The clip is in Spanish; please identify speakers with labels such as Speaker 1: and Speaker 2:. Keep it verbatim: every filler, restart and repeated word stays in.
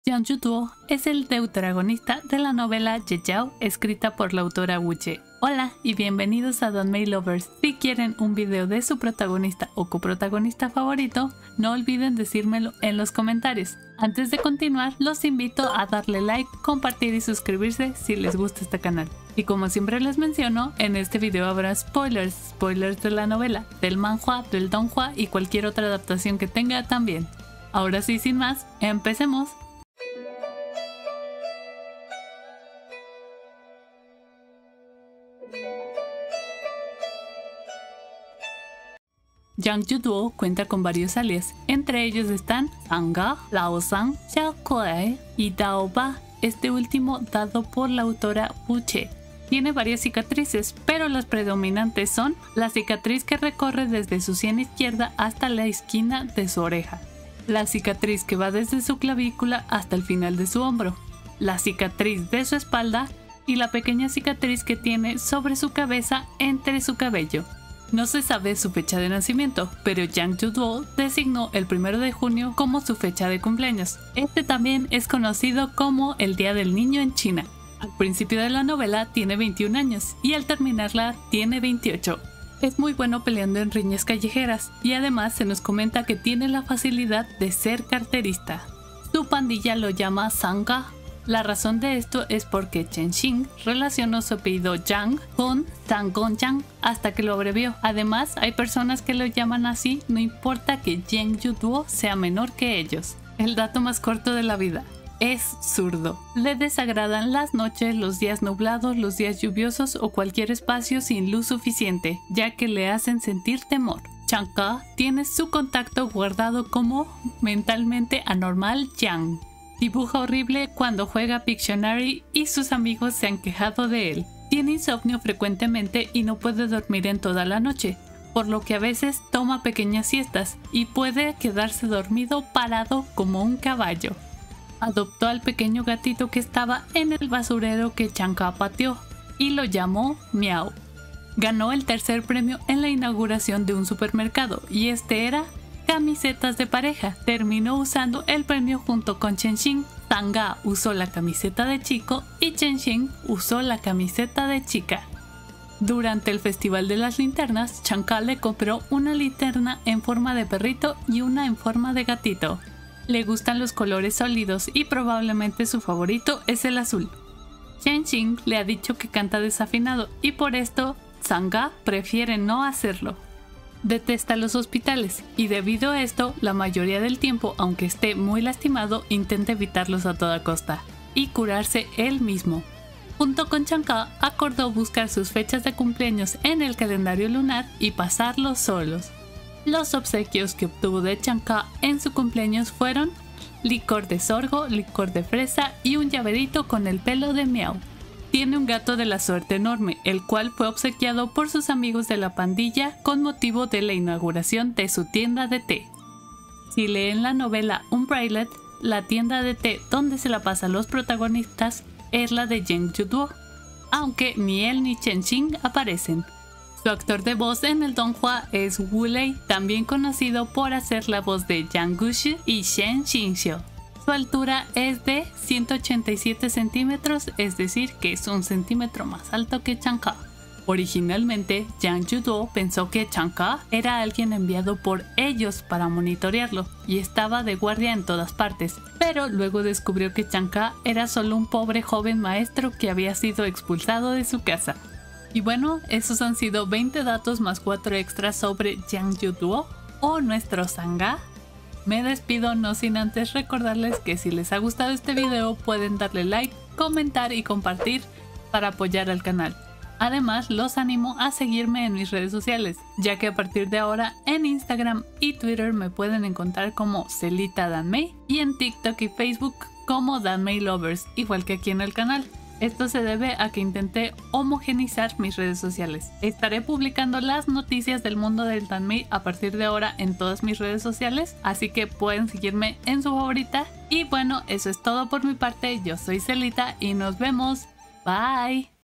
Speaker 1: Jang Ju-do es el deuteragonista de la novela Yeyao, escrita por la autora Wu Che. Hola y bienvenidos a Danmei Lovers. Si quieren un video de su protagonista o coprotagonista favorito, no olviden decírmelo en los comentarios. Antes de continuar, los invito a darle like, compartir y suscribirse si les gusta este canal. Y como siempre les menciono, en este video habrá spoilers, spoilers de la novela, del manhwa, del donghua y cualquier otra adaptación que tenga también. Ahora sí, sin más, empecemos. Jang Ju-do cuenta con varios alias, entre ellos están Sanga, Lao-san, Xiaokoe y Dao-ba, este último dado por la autora Wu Che. Tiene varias cicatrices, pero las predominantes son la cicatriz que recorre desde su sien izquierda hasta la esquina de su oreja, la cicatriz que va desde su clavícula hasta el final de su hombro, la cicatriz de su espalda y la pequeña cicatriz que tiene sobre su cabeza entre su cabello. No se sabe su fecha de nacimiento, pero Jang Ju-do designó el primero de junio como su fecha de cumpleaños. Este también es conocido como el Día del Niño en China. Al principio de la novela tiene veintiún años y al terminarla tiene veintiocho. Es muy bueno peleando en riñas callejeras y además se nos comenta que tiene la facilidad de ser carterista. Su pandilla lo llama Sanga. La razón de esto es porque Chen Xing relacionó su apellido Yang con Tangongyang hasta que lo abrevió. Además, hay personas que lo llaman así, no importa que Jang Ju-do sea menor que ellos. El dato más corto de la vida: es zurdo. Le desagradan las noches, los días nublados, los días lluviosos o cualquier espacio sin luz suficiente, ya que le hacen sentir temor. Changka tiene su contacto guardado como mentalmente anormal Yang. Dibuja horrible cuando juega Pictionary y sus amigos se han quejado de él. Tiene insomnio frecuentemente y no puede dormir en toda la noche, por lo que a veces toma pequeñas siestas y puede quedarse dormido parado como un caballo. Adoptó al pequeño gatito que estaba en el basurero que Changka pateó y lo llamó Miau. Ganó el tercer premio en la inauguración de un supermercado y este era camisetas de pareja. Terminó usando el premio junto con Chen Xing. Sanga usó la camiseta de chico y Chen Xing usó la camiseta de chica. Durante el Festival de las Linternas, Changka le compró una linterna en forma de perrito y una en forma de gatito. Le gustan los colores sólidos y probablemente su favorito es el azul. Chen Xing le ha dicho que canta desafinado y por esto Sanga prefiere no hacerlo. Detesta los hospitales y debido a esto, la mayoría del tiempo, aunque esté muy lastimado, intenta evitarlos a toda costa y curarse él mismo. Junto con Changka, acordó buscar sus fechas de cumpleaños en el calendario lunar y pasarlos solos. Los obsequios que obtuvo de Changka en su cumpleaños fueron licor de sorgo, licor de fresa y un llaverito con el pelo de Miau. Tiene un gato de la suerte enorme, el cual fue obsequiado por sus amigos de la pandilla con motivo de la inauguración de su tienda de té. Si leen la novela Unbridled, la tienda de té donde se la pasan los protagonistas es la de Jang Ju-do, aunque ni él ni Chen Xing aparecen. Su actor de voz en el donghua es Wu Lei, también conocido por hacer la voz de Yang Gushi y Shen Xinxiu. Su altura es de ciento ochenta y siete centímetros, es decir que es un centímetro más alto que Changka. Originalmente, Jang Ju-do pensó que Changka era alguien enviado por ellos para monitorearlo y estaba de guardia en todas partes, pero luego descubrió que Changka era solo un pobre joven maestro que había sido expulsado de su casa. Y bueno, esos han sido veinte datos más cuatro extras sobre Jang Ju-do o nuestro Sanga. Me despido no sin antes recordarles que si les ha gustado este video pueden darle like, comentar y compartir para apoyar al canal. Además los animo a seguirme en mis redes sociales, ya que a partir de ahora en Instagram y Twitter me pueden encontrar como Celita Danmei y en TikTok y Facebook como Danmei Lovers, igual que aquí en el canal. Esto se debe a que intenté homogeneizar mis redes sociales. Estaré publicando las noticias del mundo del Danmei a partir de ahora en todas mis redes sociales, así que pueden seguirme en su favorita. Y bueno, eso es todo por mi parte. Yo soy Celita y nos vemos. Bye.